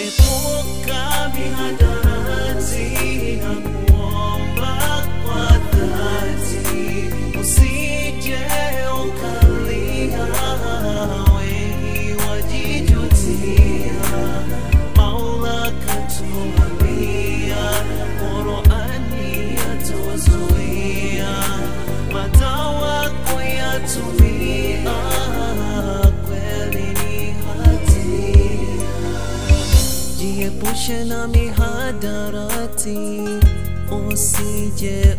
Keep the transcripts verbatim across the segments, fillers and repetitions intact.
Epuka mihadarati na kuomba kwa dhati, usije ukalia wengi wajijutia. Maula katuambia, Qur'ani yatuzuia, madawa kuyatumia kweli ni hatia. Jiepushe na mihadarati, usije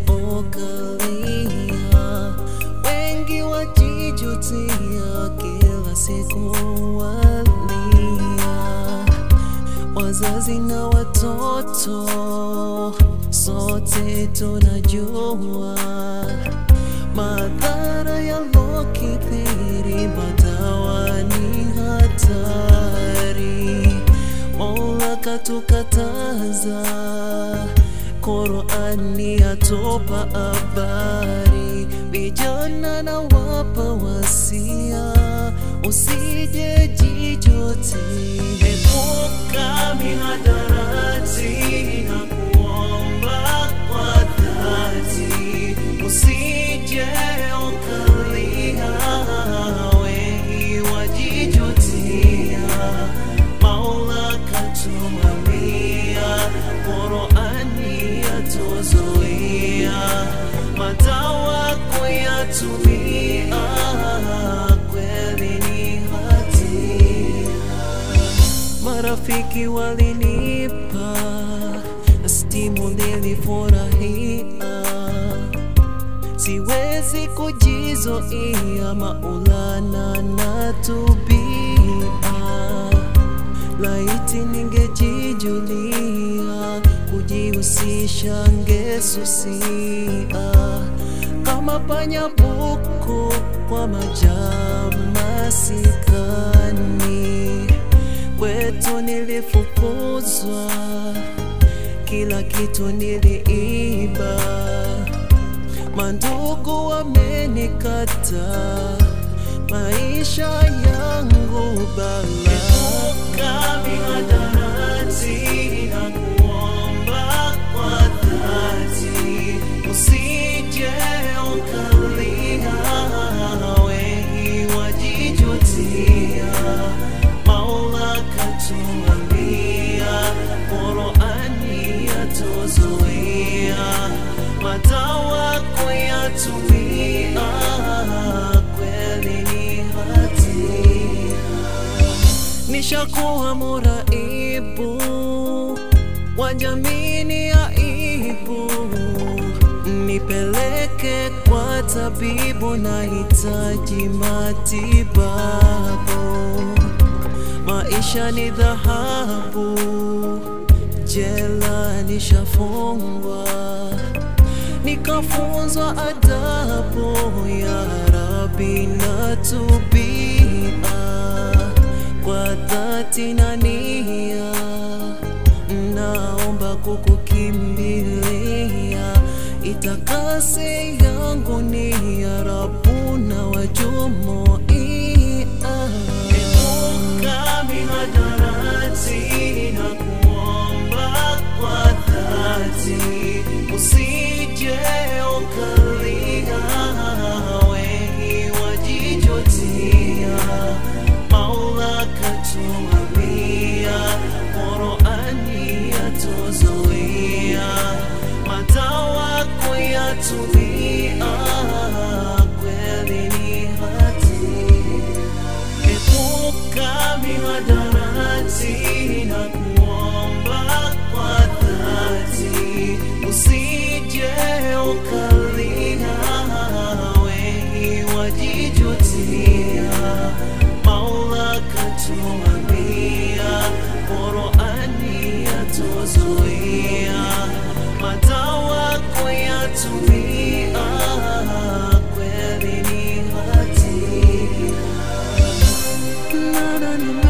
ukalia wengi wajijutia, kila siku walia. Wazazi na watoto sote tunajua madhara yalokithiri, madawa ni hatari. Mola katukataza, Qur'ani yatupa habari. Vijana na wapa wasia, usije jijutia. Epuka mihadarati na kuomba kwa dhati, usije ukalia wengi wajijutia. Maula katuambia, Qur'ani yatuzuia, madawa kuyatumia kweli ni hatia. Marafiki walinipa stimu, nilifurahia, siwezi kujizuia. Maulana natubia, laiti ningejijulia, kujihusisha ngesusia. Kama panya buku kwa majama sikani, kwetu nilifukuzwa, kila kitu niliiba. Mandugu wamenikata, maisha yangu bala. Epuka mihadarati na kuomba kwa dhati, usije ukalia wengi wajijutia. Maula katuambia, Qur'ani yatuzuia, madawa kuyatumia kweli ni hatia. Nishakuwa muraibu wa jamii, ni aibu, nipeleke kwa tabibu, nahitaji matibabu. Maisha ni dhahabu, jela nishafungwa, nikafunzwa adabu. Yarabi natubia, kwa dhati na nia, naomba kukukimbilia. Itakase yangu ni ya Rabbuna wa jumuia. Epuka mihadarati na kuomba kwa dhati, usije ukalia wengi wajijutia. Maula katuambia, Qur'ani yatuzuia, madawa kuyatumia kweli ni hatia. Epuka mihadarati na kuomba kwa dhati, usije ukalia wengi wajijutia. Maula katuambia, Qur'ani yatuzuia, madawa kuyatumia kweli ni hatia.